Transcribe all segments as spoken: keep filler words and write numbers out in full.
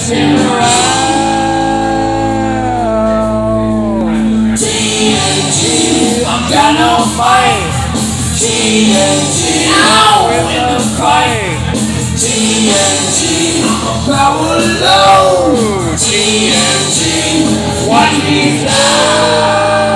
dancing around. T N T, I'm gonna fight. T N T, I'll win the fight. T N T, I'm a power low. T N T, watch me fly.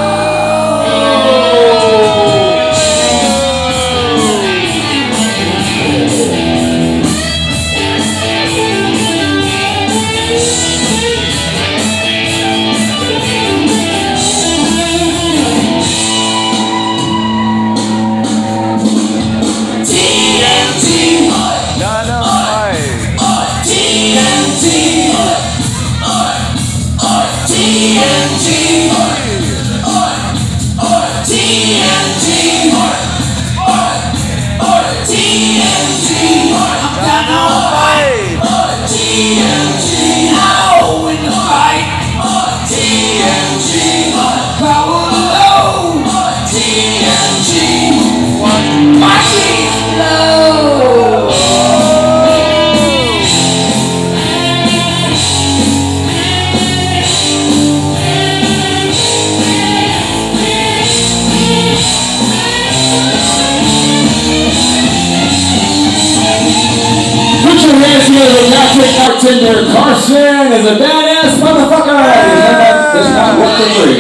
Bartender Carson is a badass motherfucker! Yeah. It's not worth the free.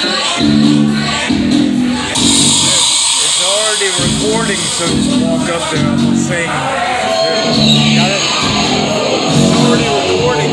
It's already recording, so just walk up there and sing. Got it? It's already recording.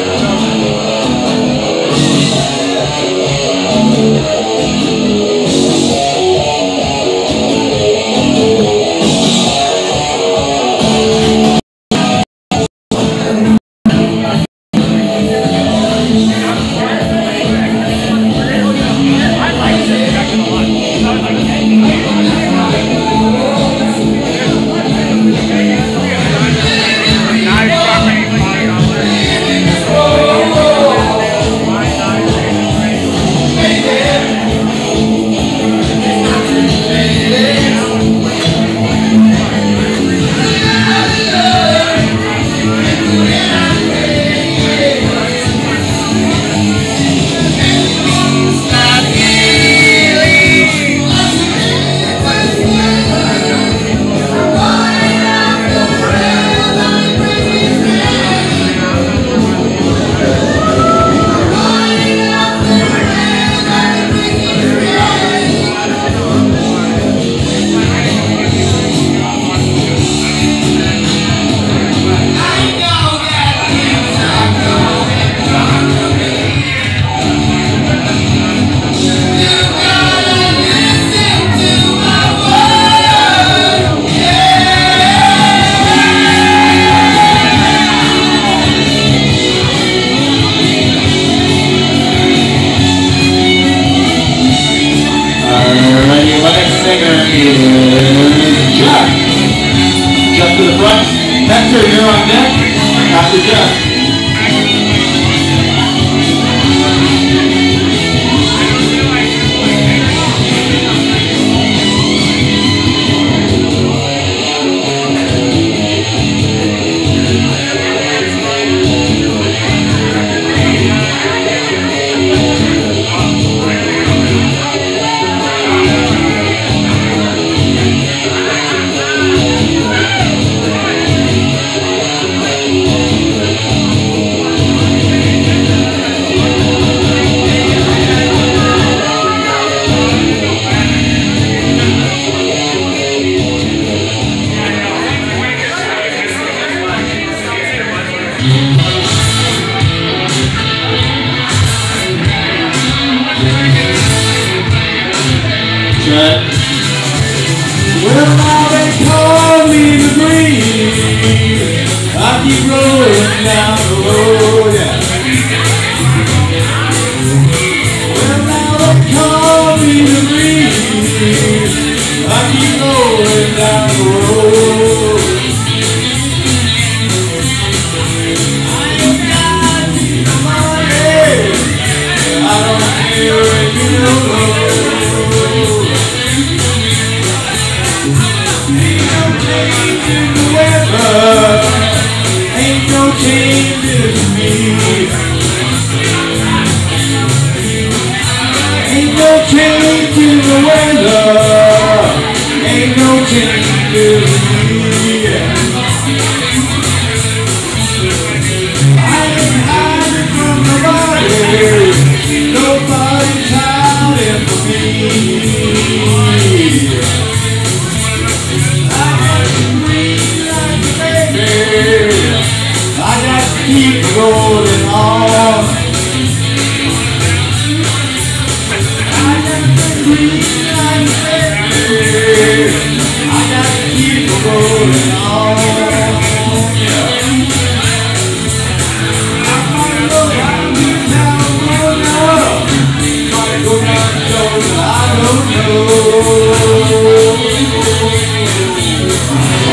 Hector, you're on deck. After Jeff. Well, now they call me the breeze. I keep rolling down the road, yeah. Well, now they call me the breeze. I keep rolling down the road. I ain't got the money. I don't care if you know. Ain't no change in the weather, ain't no change in me. Nobody's hiding from me. I got to breathe like a baby. I got to keep rolling on. I got to breathe like a baby. I got to keep rolling on. I don't know.